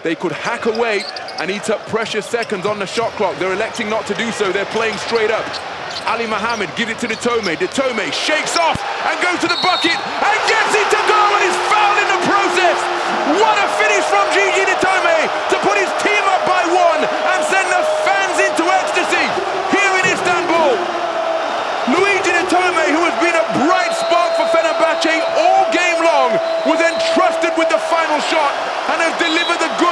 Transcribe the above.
they could hack away and eat up precious seconds on the shot clock. They're electing not to do so. They're playing straight up. Ali Mohammed gives it to Datome. Datome shakes off and goes to the bucket and gets it to go and is fouled in the process. What a finish from Luigi Datome to put his team up by 1 and send the fans into ecstasy here in Istanbul. Luigi Datome, who has been a bright spark for Fenerbahce all game long, was entrusted with the final shot and has delivered the